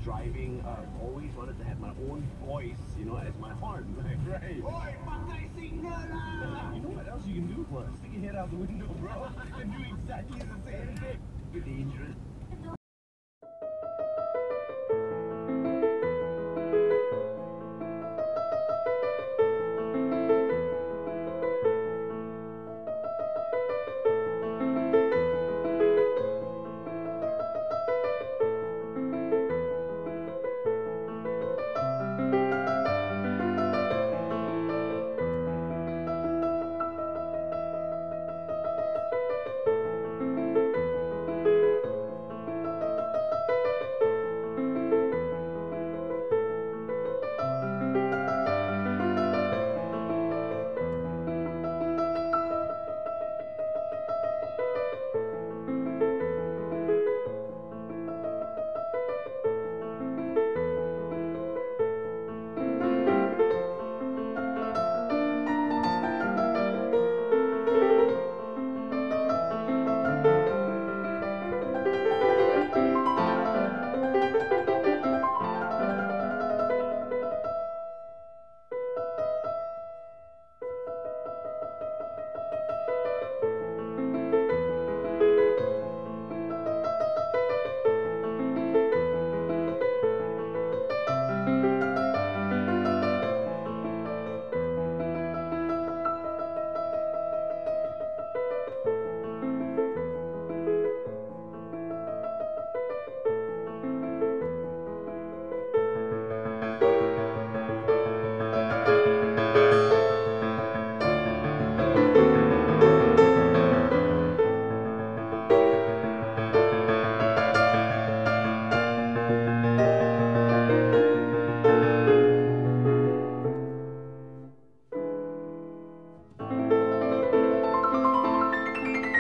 driving, always wanted to have my own voice, you know, as my horn. Right. Oi, pakai signal lah! You know what else you can do? What? Stick your head out the window, bro, and do exactly the same thing. You're dangerous.